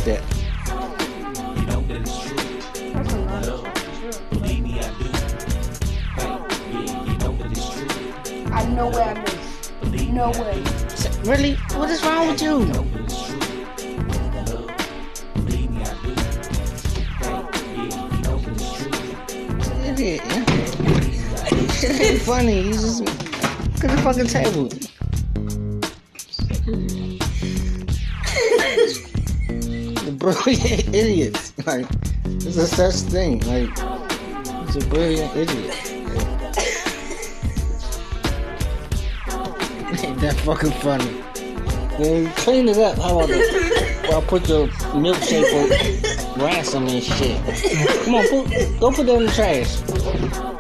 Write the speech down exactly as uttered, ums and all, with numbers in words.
like that. You know that it's true. That's a lot. Believe me, I do. Hey, yeah, you know that it's true. I know where I missed. No way. Really? What is wrong with you? You know that it's true. Believe me, I do. Hey, yeah, you know that it's true. Idiot. Shit ain't funny. He's just look at the fucking table. The brilliant idiots. Like, it's a such thing. Like, it's a brilliant idiot. Ain't that fucking funny? Then clean it up. How about that? Well, I'll put your milkshake for ransom and shit. Come on, put, go put that in the trash.